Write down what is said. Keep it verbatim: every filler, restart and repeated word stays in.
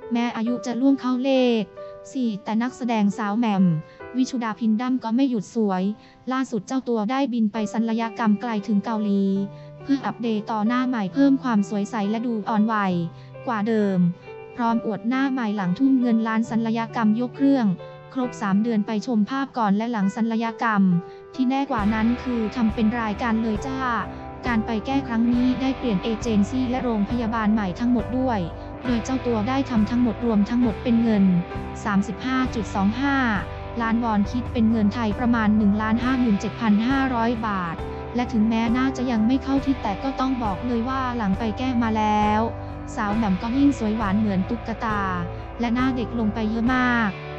แม้อายุจะล่วงเข้าเลขสี่แต่นักแสดงสาวแหม่มวิชุดาพินดั้มก็ไม่หยุดสวยล่าสุดเจ้าตัวได้บินไปศัลยกรรมไกลถึงเกาหลีเพื่ออัปเดตต่อหน้าใหม่เพิ่มความสวยใสและดูอ่อนวัยกว่าเดิมพร้อมอวดหน้าใหม่หลังทุ่มเงินล้านศัลยกรรมยกเครื่องครบสามเดือนไปชมภาพก่อนและหลังศัลยกรรมที่แน่กว่านั้นคือทำเป็นรายการเลยจ้าการไปแก้ครั้งนี้ได้เปลี่ยนเอเจนซี่และโรงพยาบาลใหม่ทั้งหมดด้วยโดยเจ้าตัวได้ทำทั้งหมดรวมทั้งหมดเป็นเงิน สามสิบห้าจุดสองห้า ล้านวอนคิดเป็นเงินไทยประมาณ หนึ่งล้านห้าหมื่นเจ็ดพันห้าร้อย บาทและถึงแม้น่าจะยังไม่เข้าที่แต่ก็ต้องบอกเลยว่าหลังไปแก้มาแล้วสาวแหม่มก็ยิ่งสวยหวานเหมือนตุ๊กตาและหน้าเด็กลงไปเยอะมาก